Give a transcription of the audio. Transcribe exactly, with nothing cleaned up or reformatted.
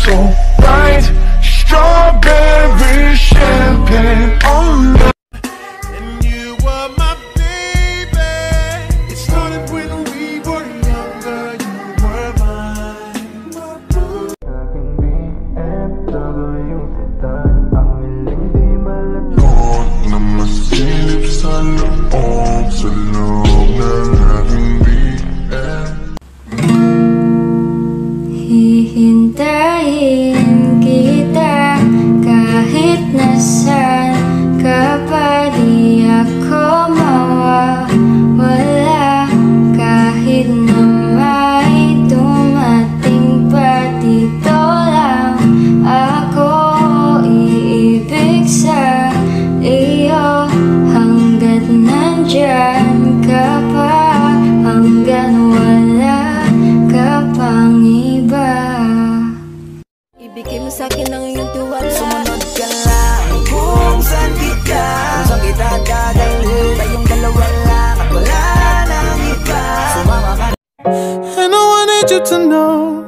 so right. Strawberry champagne on me. And you were my baby. It started when we were younger. You were mine. Noon na masilip sa loob, sa loob ng aking biyan. Hihintayin kita kahit nasaan ka pa, di ako mawawala. Kahit na may dumating pa, dito lang ako iibig sa iyo. Hanggat nandyan ka pa, hanggang wala ka pang iba. Ibigay mo sa'kin ang iyong tiwala. Sumunod ka lang kung saan kita, kung saan kita dadalhin. Tayong dalawa lang at wala nang iba. Sumama ka. And I wanted you to know